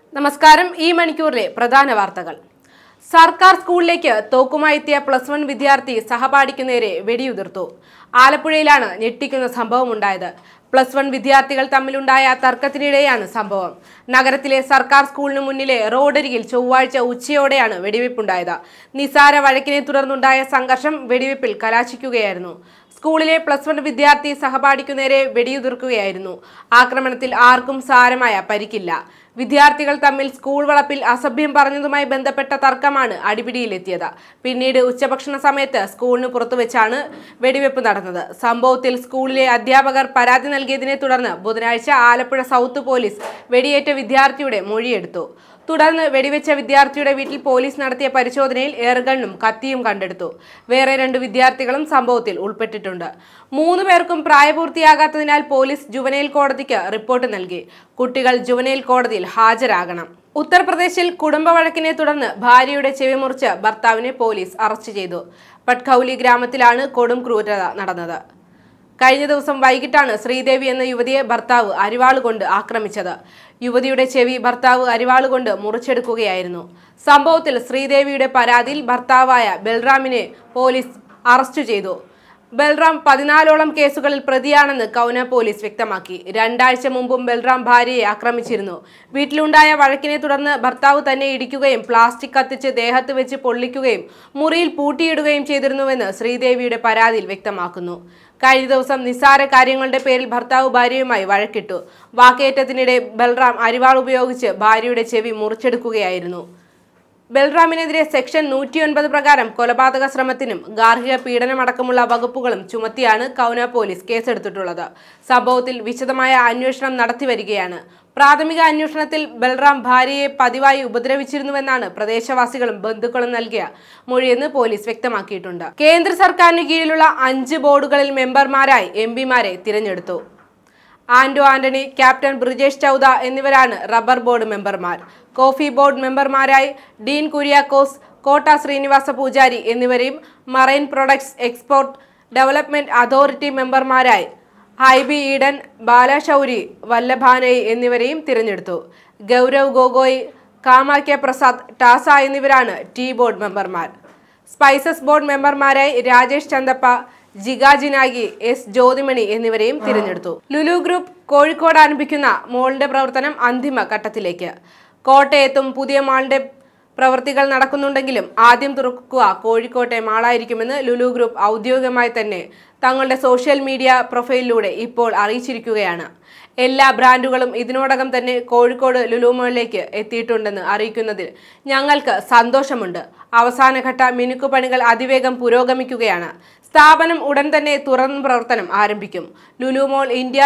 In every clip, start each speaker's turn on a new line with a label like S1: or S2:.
S1: നമസ്കാരം. ഈ മണിക്കൂറിലെ പ്രധാന വാർത്തകൾ. സർക്കാർ സ്കൂളിലേക്ക് തോക്കുമായി എത്തിയ +1 വിദ്യാർത്ഥി സഹപാഠിക്ക് നേരെ വെടിയുതിർത്തു. ആലപ്പുഴയിലാണ് ഞെട്ടിക്കുന്ന സംഭവം ഉണ്ടായത്. +1 വിദ്യാർത്ഥികൾ തമ്മിലുണ്ടായ തർക്കത്തിനിടെയാണ് സംഭവം. നഗരത്തിലെ സർക്കാർ സ്കൂളിന് മുന്നിലെ റോഡരികിൽ ചൊവ്വാഴ്ച ഉച്ചയോടെയാണ് വെടിവെപ്പുണ്ടായത്. നിസാര വഴക്കിനെ തുടർന്നുണ്ടായ സംഘർഷം വെടിവെപ്പിൽ കലാശിക്കുകയായിരുന്നു. സ്കൂളിലെ +1 വിദ്യാർത്ഥി സഹപാഠിക്കു നേരെ വെടിയുതിർക്കുകയായിരുന്നു. ആക്രമണത്തിൽ ആർക്കും സാരമായ പരിക്കില്ല. വിദ്യാർത്ഥികൾ തമ്മിൽ സ്കൂൾ വളപ്പിൽ അസഭ്യം പറഞ്ഞതുമായി ബന്ധപ്പെട്ട തർക്കമാണ് അടിപിടിയിലെത്തിയത്. പിന്നീട് ഉച്ചഭക്ഷണ സമയത്ത് സ്കൂളിന് പുറത്തുവെച്ചാണ് വെടിവെപ്പ് നടന്നത്. സംഭവത്തിൽ സ്കൂളിലെ അധ്യാപകർ പരാതി നൽകിയതിനെ തുടർന്ന് ബുധനാഴ്ച ആലപ്പുഴ സൗത്ത് പോലീസ് വെടിയേറ്റ വിദ്യാർത്ഥിയുടെ മൊഴിയെടുത്തു. തുടർന്ന് വെടിവെച്ച വിദ്യാർത്ഥിയുടെ വീട്ടിൽ പോലീസ് നടത്തിയ പരിശോധനയിൽ എയർഗണ്ണും കത്തിയും കണ്ടെടുത്തു. വേറെ 2 വിദ്യാർത്ഥികളും സംഭവത്തിൽ ഉൾപ്പെട്ടിട്ടുണ്ട്. 3 പേർക്കും പ്രായപൂർത്തിയാകാത്തതിനാൽ പോലീസ് ജുവനൈൽ കോടതിക്ക് റിപ്പോർട്ട് നൽകി. കുട്ടികൾ ജുവനൈൽ കോടതിയിൽ ഹാജരാകണം. ഉത്തർപ്രദേശിൽ കുടുംബ വഴക്കിനെ തുടർന്ന് ഭാര്യയുടെ ചെവി മുറിച്ച് ഭർത്താവിനെ പോലീസ് അറസ്റ്റ് ചെയ്തു. പട്ഖൌലി ഗ്രാമത്തിലാണ് കൊടും ക്രൂരത നടന്നത്. കഴിഞ്ഞ ദിവസം വൈകിട്ടാണ് ശ്രീദേവി എന്ന യുവതിയെ ഭർത്താവ് അരിവാളുകൊണ്ട് ആക്രമിച്ചത്. യുവതിയുടെ ചെവി ഭർത്താവ് അരിവാളുകൊണ്ട് മുറിച്ചെടുക്കുകയായിരുന്നു. സംഭവത്തിൽ ശ്രീദേവിയുടെ പരാതിയിൽ ഭർത്താവായ ബൽറാമിനെ പോലീസ് അറസ്റ്റ് ചെയ്തു. ബൽറാം 14ഓളം കേസുകളിൽ പ്രതിയാണെന്ന് കൗന പോലീസ് വ്യക്തമാക്കി. 2 ആഴ്ച മുമ്പും ബൽറാം ഭാര്യയെ ആക്രമിച്ചിരുന്നു. വീട്ടിലുണ്ടായ വഴക്കിനെ തുടർന്ന് ഭർത്താവ് തന്നെ ഇടിക്കുകയും പ്ലാസ്റ്റിക് കത്തിച്ച് ദേഹത്ത് വെച്ച് പൊള്ളിക്കുകയും മുറിയിൽ പൂട്ടിയിടുകയും ചെയ്തിരുന്നുവെന്ന് ശ്രീദേവിയുടെ പരാതിയിൽ വ്യക്തമാക്കുന്നു. കഴിഞ്ഞ ദിവസം നിസ്സാര കാര്യങ്ങളുടെ പേരിൽ ഭർത്താവ് ഭാര്യയുമായി വഴക്കിട്ടു. വാക്കേറ്റത്തിനിടെ ബൽറാം അരിവാൾ ഉപയോഗിച്ച് ഭാര്യയുടെ ചെവി മുറിച്ചെടുക്കുകയായിരുന്നു. ബൽറാമിനെതിരെ സെക്ഷൻ 109 പ്രകാരം കൊലപാതക ശ്രമത്തിനും ഗാർഹിക പീഡനമടക്കമുള്ള വകുപ്പുകളും ചുമത്തിയാണ് കൗന പോലീസ് കേസെടുത്തിട്ടുള്ളത്. സംഭവത്തിൽ വിശദമായ അന്വേഷണം നടത്തിവരികയാണ്. പ്രാഥമിക അന്വേഷണത്തിൽ ബൽറാം ഭാര്യയെ പതിവായി ഉപദ്രവിച്ചിരുന്നുവെന്നാണ് പ്രദേശവാസികളും ബന്ധുക്കളും നൽകിയ മൊഴിയെന്ന് പോലീസ് വ്യക്തമാക്കിയിട്ടുണ്ട്. കേന്ദ്ര സർക്കാരിന് കീഴിലുള്ള 5 ബോർഡുകളിൽ മെമ്പർമാരായി MP-മാരെ തിരഞ്ഞെടുത്തു. ആന്റോ ആന്റണി, ക്യാപ്റ്റൻ ബ്രിജേഷ് ചൗദ എന്നിവരാണ് റബ്ബർ ബോർഡ് മെമ്പർമാർ. കോഫി ബോർഡ് മെമ്പർമാരായി ഡീൻ കുര്യാക്കോസ്, കോട്ട ശ്രീനിവാസ പൂജാരി എന്നിവരെയും marine products export development authority മെമ്പർമാരായി ഹൈബി ഈഡൻ, ബാലശൗരി വല്ലഭാനൈ എന്നിവരെയും തിരഞ്ഞെടുത്തു. ഗൗരവ് ഗൊഗോയ്, കാമാക്യ പ്രസാദ്, ടാസ എന്നിവരാണ് ടീ ബോർഡ് മെമ്പർമാർ. സ്പൈസസ് ബോർഡ് മെമ്പർമാരായി രാജേഷ് ചന്ദപ്പ, ജിഗാജിനാഗി, എസ് ജ്യോതിമണി എന്നിവരെയും തിരഞ്ഞെടുത്തു. ലുലു ഗ്രൂപ്പ് കോഴിക്കോട് ആരംഭിക്കുന്ന മോളിന്റെ പ്രവർത്തനം അന്തിമ ഘട്ടത്തിലേക്ക്. കോട്ടയത്തും പുതിയ മാളിന്റെ പ്രവൃത്തികൾ നടക്കുന്നുണ്ടെങ്കിലും ആദ്യം തുറക്കുക കോഴിക്കോട്ടെ മാളായിരിക്കുമെന്ന് ലുലു ഗ്രൂപ്പ് ഔദ്യോഗികമായി തന്നെ തങ്ങളുടെ സോഷ്യൽ മീഡിയ പ്രൊഫൈലിലൂടെ ഇപ്പോൾ അറിയിച്ചിരിക്കുകയാണ്. എല്ലാ ബ്രാൻഡുകളും ഇതിനോടകം തന്നെ കോഴിക്കോട് ലുലു മാളിലേക്ക് എത്തിയിട്ടുണ്ടെന്ന് അറിയിക്കുന്നതിൽ ഞങ്ങൾക്ക് സന്തോഷമുണ്ട്. അവസാനഘട്ട മിനുക്കുപണികൾ അതിവേഗം പുരോഗമിക്കുകയാണ്. സ്ഥാപനം ഉടൻ തന്നെ തുറന്ന് പ്രവർത്തനം ആരംഭിക്കും. ലുലു മോൾ ഇന്ത്യ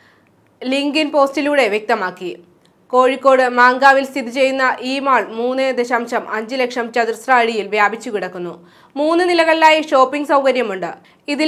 S1: ലിങ്കിൻ പോസ്റ്റിലൂടെ വ്യക്തമാക്കി. കോഴിക്കോട് മാങ്കാവിൽ സ്ഥിതി ചെയ്യുന്ന ഈ മാൾ 3.5 ലക്ഷം ചതുരശ്ര അടിയിൽ വ്യാപിച്ചു കിടക്കുന്നു. 3 നിലകളിലായി ഷോപ്പിംഗ് സൗകര്യമുണ്ട്. ഇതിൽ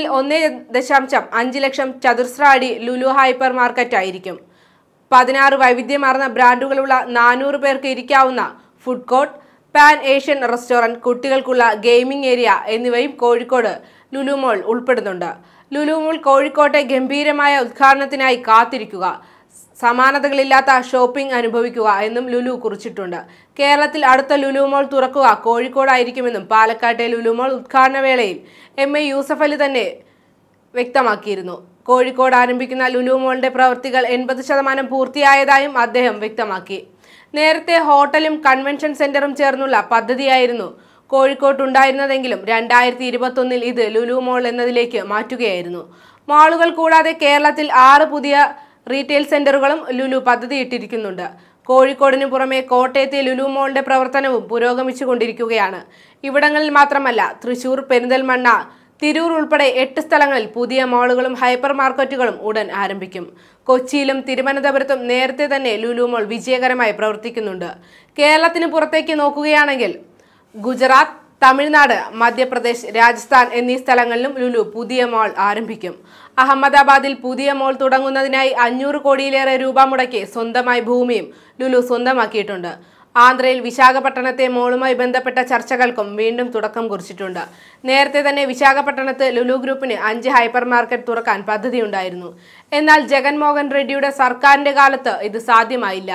S1: 1.5 ലക്ഷം ചതുരശ്ര അടി ലുലു ഹൈപ്പർ മാർക്കറ്റ് ആയിരിക്കും. 16 വൈവിധ്യമാർന്ന ബ്രാൻഡുകളുള്ള 400 പേർക്ക് ഇരിക്കാവുന്ന food court, pan Asian restaurant, കുട്ടികൾക്കുള്ള ഗെയിമിംഗ് ഏരിയ എന്നിവയും കോഴിക്കോട് ലുലു മോൾ ഉൾപ്പെടുന്നുണ്ട്. ലുലു മോൾ കോഴിക്കോട്ടെ ഗംഭീരമായ ഉദ്ഘാടനത്തിനായി കാത്തിരിക്കുക, സമാനതകളില്ലാത്ത ഷോപ്പിംഗ് അനുഭവിക്കുക എന്നും ലുലു കുറിച്ചിട്ടുണ്ട്. കേരളത്തിൽ അടുത്ത ലുലു മോൾ തുറക്കുക കോഴിക്കോടായിരിക്കുമെന്നും പാലക്കാട്ടെ ലുലു മോൾ ഉദ്ഘാടന വേളയിൽ MA യൂസഫ് അലി തന്നെ വ്യക്തമാക്കിയിരുന്നു. കോഴിക്കോട് ആരംഭിക്കുന്ന ലുലു മോളിന്റെ പ്രവൃത്തികൾ 80% പൂർത്തിയായതായും അദ്ദേഹം വ്യക്തമാക്കി. നേരത്തെ ഹോട്ടലും കൺവെൻഷൻ സെന്ററും ചേർന്നുള്ള പദ്ധതിയായിരുന്നു കോഴിക്കോട്ടുണ്ടായിരുന്നതെങ്കിലും 2021 ഇത് ലുലു മോൾ എന്നതിലേക്ക് മാറ്റുകയായിരുന്നു. മാളുകൾ കൂടാതെ കേരളത്തിൽ 6 പുതിയ റീറ്റെയിൽ സെന്ററുകളും ലുലു പദ്ധതിയിട്ടിരിക്കുന്നുണ്ട്. കോഴിക്കോടിന് പുറമെ കോട്ടയത്തെ ലുലു മോളിന്റെ പ്രവർത്തനവും പുരോഗമിച്ചുകൊണ്ടിരിക്കുകയാണ്. ഇവിടങ്ങളിൽ മാത്രമല്ല, തൃശൂർ, പെരിന്തൽമണ്ണ, തിരൂർ ഉൾപ്പെടെ 8 സ്ഥലങ്ങളിൽ പുതിയ മാളുകളും ഹൈപ്പർ മാർക്കറ്റുകളും ഉടൻ ആരംഭിക്കും. കൊച്ചിയിലും തിരുവനന്തപുരത്തും നേരത്തെ തന്നെ ലുലു മോൾ വിജയകരമായി പ്രവർത്തിക്കുന്നുണ്ട്. കേരളത്തിന് പുറത്തേക്ക് നോക്കുകയാണെങ്കിൽ ഗുജറാത്ത്, തമിഴ്നാട്, മധ്യപ്രദേശ്, രാജസ്ഥാൻ എന്നീ സ്ഥലങ്ങളിലും ലുലു പുതിയ മാൾ ആരംഭിക്കും. അഹമ്മദാബാദിൽ പുതിയ മോൾ തുടങ്ങുന്നതിനായി 500 കോടിയിലേറെ രൂപ മുടക്കി സ്വന്തമായി ഭൂമിയും ലുലു സ്വന്തമാക്കിയിട്ടുണ്ട്. ആന്ധ്രയിൽ വിശാഖപട്ടണത്തെ മോളുമായി ബന്ധപ്പെട്ട ചർച്ചകൾക്കും വീണ്ടും തുടക്കം കുറിച്ചിട്ടുണ്ട്. നേരത്തെ തന്നെ വിശാഖപട്ടണത്ത് ലുലു ഗ്രൂപ്പിന് 5 ഹൈപ്പർ മാർക്കറ്റ് തുറക്കാൻ പദ്ധതിയുണ്ടായിരുന്നു. എന്നാൽ ജഗൻമോഹൻ റെഡ്ഡിയുടെ സർക്കാരിന്റെ കാലത്ത് ഇത് സാധ്യമായില്ല.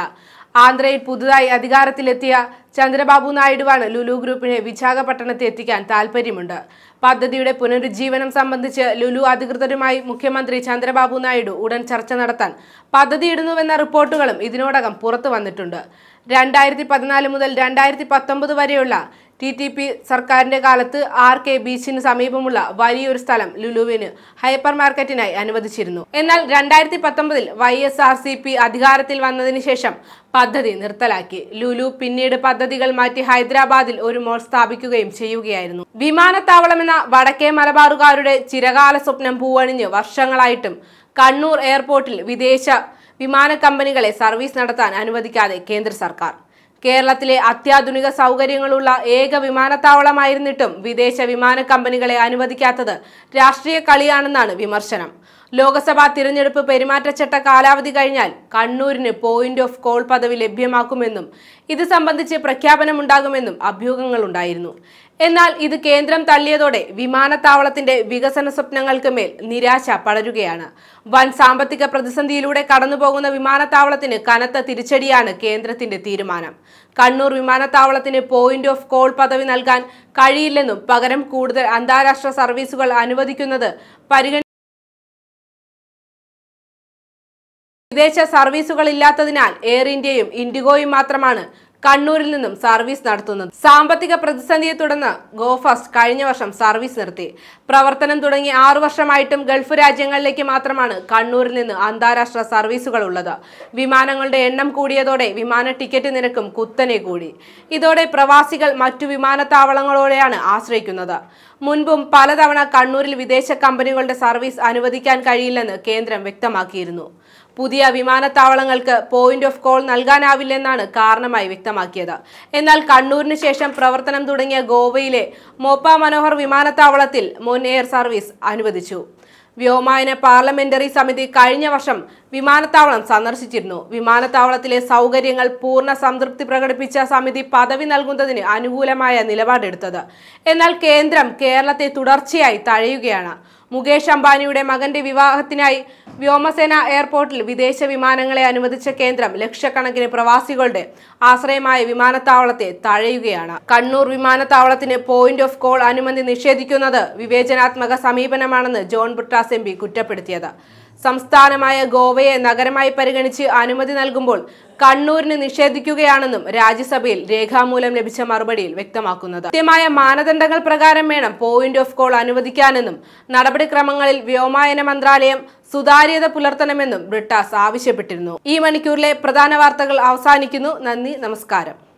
S1: ആന്ധ്രയിൽ പുതുതായി അധികാരത്തിലെത്തിയ ചന്ദ്രബാബു നായിഡുവാണ് ലുലു ഗ്രൂപ്പിനെ വിശാഖപട്ടണത്ത് എത്തിക്കാൻ താൽപര്യമുണ്ട്. പദ്ധതിയുടെ പുനരുജ്ജീവനം സംബന്ധിച്ച് ലുലു അധികൃതരുമായി മുഖ്യമന്ത്രി ചന്ദ്രബാബു നായിഡു ഉടൻ ചർച്ച നടത്താൻ പദ്ധതിയിടുന്നുവെന്ന റിപ്പോർട്ടുകളും ഇതിനോടകം പുറത്തു വന്നിട്ടുണ്ട്. 2014 മുതൽ 2019 വരെയുള്ള TTP സർക്കാരിന്റെ കാലത്ത് RK ബീച്ചിന് സമീപമുള്ള വലിയൊരു സ്ഥലം ലുലുവിന് ഹൈപ്പർ മാർക്കറ്റിനായി അനുവദിച്ചിരുന്നു. എന്നാൽ 2019 YSRCP അധികാരത്തിൽ വന്നതിന് ശേഷം പദ്ധതി നിർത്തലാക്കി. ലുലു പിന്നീട് പദ്ധതികൾ മാറ്റി ഹൈദരാബാദിൽ ഒരു മോൾ സ്ഥാപിക്കുകയും ചെയ്യുകയായിരുന്നു. വിമാനത്താവളമെന്ന വടക്കേ മലബാറുകാരുടെ ചിരകാല സ്വപ്നം പൂവണിഞ്ഞ് വർഷങ്ങളായിട്ടും കണ്ണൂർ എയർപോർട്ടിൽ വിദേശ വിമാന കമ്പനികളെ സർവീസ് നടത്താൻ അനുവദിക്കാതെ കേന്ദ്ര സർക്കാർ. കേരളത്തിലെ അത്യാധുനിക സൗകര്യങ്ങളുള്ള ഏക വിമാനത്താവളമായിരുന്നിട്ടും വിദേശ വിമാന കമ്പനികളെ അനുവദിക്കാത്തത് രാഷ്ട്രീയ കളിയാണെന്നാണ് വിമർശനം. ലോക്സഭാ തിരഞ്ഞെടുപ്പ് പെരുമാറ്റച്ചട്ട കാലാവധി കഴിഞ്ഞാൽ കണ്ണൂരിന് പോയിന്റ് ഓഫ് കോൾ പദവി ലഭ്യമാക്കുമെന്നും ഇത് സംബന്ധിച്ച് പ്രഖ്യാപനമുണ്ടാകുമെന്നും അഭ്യൂഹങ്ങളുണ്ടായിരുന്നു. എന്നാൽ ഇത് കേന്ദ്രം തള്ളിയതോടെ വിമാനത്താവളത്തിന്റെ വികസന സ്വപ്നങ്ങൾക്ക് മേൽ നിരാശ പടരുകയാണ്. വൻ സാമ്പത്തിക പ്രതിസന്ധിയിലൂടെ കടന്നുപോകുന്ന വിമാനത്താവളത്തിന് കനത്ത തിരിച്ചടിയാണ് കേന്ദ്രത്തിന്റെ തീരുമാനം. കണ്ണൂർ വിമാനത്താവളത്തിന് പോയിന്റ് ഓഫ് കോൾ പദവി നൽകാൻ കഴിയില്ലെന്നും പകരം കൂടുതൽ അന്താരാഷ്ട്ര സർവീസുകൾ അനുവദിക്കുന്നത് വിദേശ സർവീസുകൾ ഇല്ലാത്തതിനാൽ എയർ ഇന്ത്യയും ഇൻഡിഗോയും മാത്രമാണ് കണ്ണൂരിൽ നിന്നും സർവീസ് നടത്തുന്നത്. സാമ്പത്തിക പ്രതിസന്ധിയെ തുടർന്ന് ഗോഫാസ്റ്റ് കഴിഞ്ഞ വർഷം സർവീസ് നിർത്തി. പ്രവർത്തനം തുടങ്ങി 6 വർഷമായിട്ടും ഗൾഫ് രാജ്യങ്ങളിലേക്ക് മാത്രമാണ് കണ്ണൂരിൽ നിന്ന് അന്താരാഷ്ട്ര സർവീസുകൾ ഉള്ളത്. വിമാനങ്ങളുടെ എണ്ണം കൂടിയതോടെ വിമാന ടിക്കറ്റ് നിരക്കും കുത്തനെ കൂടി. ഇതോടെ പ്രവാസികൾ മറ്റു വിമാനത്താവളങ്ങളോടെയാണ് ആശ്രയിക്കുന്നത്. മുൻപും പലതവണ കണ്ണൂരിൽ വിദേശ കമ്പനികളുടെ സർവീസ് അനുവദിക്കാൻ കഴിയില്ലെന്ന് കേന്ദ്രം വ്യക്തമാക്കിയിരുന്നു. പുതിയ വിമാനത്താവളങ്ങൾക്ക് പോയിന്റ് ഓഫ് കോൾ നൽകാനാവില്ലെന്നാണ് കാരണമായി വ്യക്തമാക്കിയത്. എന്നാൽ കണ്ണൂരിന് ശേഷം പ്രവർത്തനം തുടങ്ങിയ ഗോവയിലെ മോപ്പ മനോഹർ വിമാനത്താവളത്തിൽ മുൻ എയർ സർവീസ് അനുവദിച്ചു. വ്യോമയാന പാർലമെന്ററി സമിതി കഴിഞ്ഞ വർഷം വിമാനത്താവളം സന്ദർശിച്ചിരുന്നു. വിമാനത്താവളത്തിലെ സൗകര്യങ്ങൾ പൂർണ്ണ സംതൃപ്തി പ്രകടിപ്പിച്ച സമിതി പദവി നൽകുന്നതിന് അനുകൂലമായ നിലപാടെടുത്തത്. എന്നാൽ കേന്ദ്രം കേരളത്തെ തുടർച്ചയായി തഴയുകയാണ്. മുകേഷ് അംബാനിയുടെ മകന്റെ വിവാഹത്തിനായി വ്യോമസേന എയർപോർട്ടിൽ വിദേശ വിമാനങ്ങളെ അനുവദിച്ച കേന്ദ്രം ലക്ഷക്കണക്കിന് പ്രവാസികളുടെ ആശ്രയമായ വിമാനത്താവളത്തെ തഴയുകയാണ്. കണ്ണൂർ വിമാനത്താവളത്തിന് പോയിന്റ് ഓഫ് കോൾ അനുമതി നിഷേധിക്കുന്നത് വിവേചനാത്മക സമീപനമാണെന്ന് ജോൺ ബ്രിട്ടാസ് MP കുറ്റപ്പെടുത്തിയത്. സംസ്ഥാനമായ ഗോവയെ നഗരമായി പരിഗണിച്ച് അനുമതി നൽകുമ്പോൾ കണ്ണൂരിന് നിഷേധിക്കുകയാണെന്നും രാജ്യസഭയിൽ രേഖാമൂലം ലഭിച്ച മറുപടിയിൽ വ്യക്തമാക്കുന്നത്. കൃത്യമായ മാനദണ്ഡങ്ങൾ പ്രകാരം വേണം പോയിന്റ് ഓഫ് കോൾ അനുവദിക്കാനെന്നും നടപടിക്രമങ്ങളിൽ വ്യോമയാന മന്ത്രാലയം സുതാര്യത പുലർത്തണമെന്നും ബ്രിട്ടാസ് ആവശ്യപ്പെട്ടിരുന്നു. ഈ മണിക്കൂറിലെ പ്രധാന വാർത്തകൾ അവസാനിക്കുന്നു. നന്ദി, നമസ്കാരം.